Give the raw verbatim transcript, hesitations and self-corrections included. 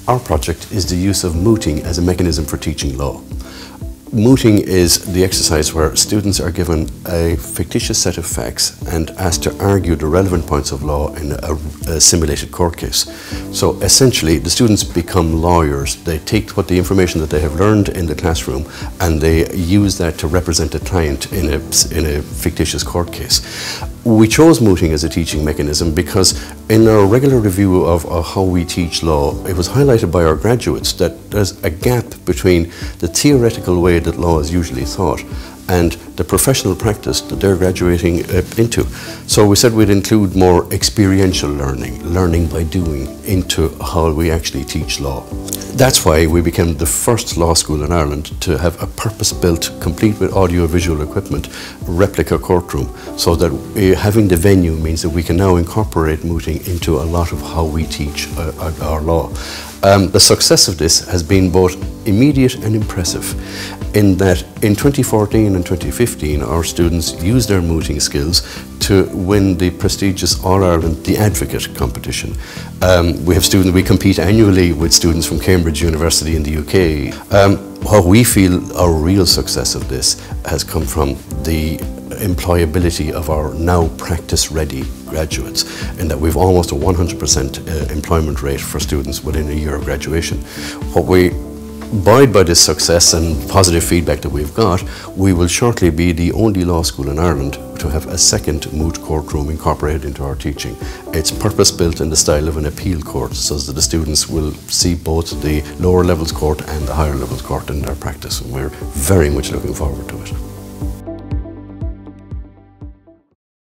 Our project is the use of mooting as a mechanism for teaching law. Mooting is the exercise where students are given a fictitious set of facts and asked to argue the relevant points of law in a, a simulated court case. So essentially the students become lawyers. They take what the information that they have learned in the classroom and they use that to represent a client in a, in a fictitious court case. We chose mooting as a teaching mechanism because in our regular review of, of how we teach law, it was highlighted by our graduates that there's a gap between the theoretical way that law is usually taught and the professional practice that they're graduating uh, into. So we said we'd include more experiential learning, learning by doing, into how we actually teach law. That's why we became the first law school in Ireland to have a purpose-built, complete with audio-visual equipment, replica courtroom, so that uh, having the venue means that we can now incorporate mooting into a lot of how we teach uh, our, our law. Um, the success of this has been both immediate and impressive, in that in twenty fourteen and twenty fifteen our students used their mooting skills to win the prestigious All-Ireland The Advocate competition. Um, we have students, we compete annually with students from Cambridge University in the U K. Um, what we feel our real success of this has come from the employability of our now practice-ready graduates, and that we've almost a one hundred percent uh, employment rate for students within a year of graduation. What we buoyed by this success and positive feedback that we've got, we will shortly be the only law school in Ireland to have a second moot courtroom incorporated into our teaching. It's purpose-built in the style of an appeal court, so that the students will see both the lower levels court and the higher levels court in their practice, and we're very much looking forward to it.